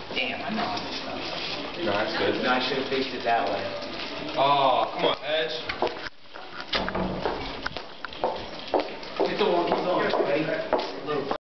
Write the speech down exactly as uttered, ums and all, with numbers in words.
Damn, I know all this stuff. No, that's good. No, I should have faced it that way. Oh, come on, Edge. Get the one, keep going, ready?